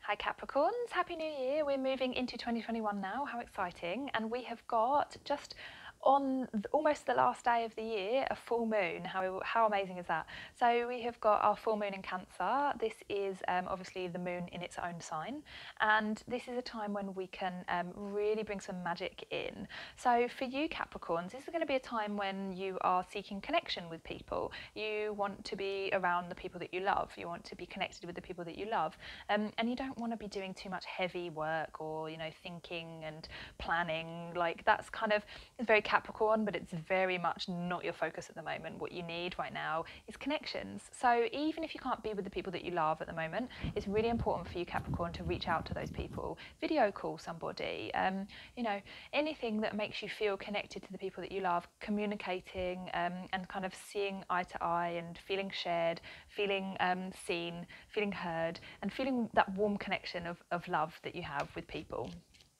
Hi Capricorns, Happy New Year. We're moving into 2021 now, how exciting. And we have got just on almost the last day of the year, a full moon. How amazing is that? So we have got our full moon in Cancer. This is obviously the moon in its own sign. And this is a time when we can really bring some magic in. So for you Capricorns, this is going to be a time when you are seeking connection with people. You want to be around the people that you love. You want to be connected with the people that you love. And you don't want to be doing too much heavy work or, thinking and planning. Like that's kind of, it's very Capricorn, but it's very much not your focus at the moment. What you need right now is connections. So even if you can't be with the people that you love at the moment, it's really important for you Capricorn to reach out to those people, video call somebody, anything that makes you feel connected to the people that you love, communicating and kind of seeing eye to eye and feeling shared, feeling seen, feeling heard, and feeling that warm connection of love that you have with people.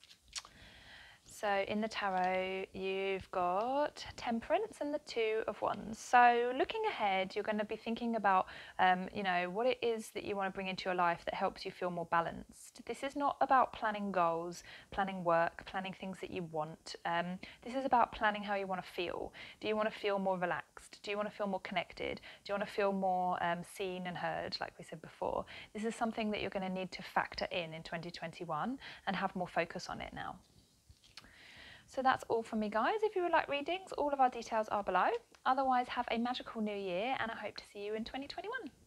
So in the tarot, you've got Temperance and the Two of Wands. So looking ahead, you're going to be thinking about, what it is that you want to bring into your life that helps you feel more balanced. This is not about planning goals, planning work, planning things that you want. This is about planning how you want to feel. Do you want to feel more relaxed? Do you want to feel more connected? Do you want to feel more seen and heard, like we said before? This is something that you're going to need to factor in 2021 and have more focus on it now. So that's all from me, guys. If you would like readings, all of our details are below. Otherwise, have a magical new year, and I hope to see you in 2021.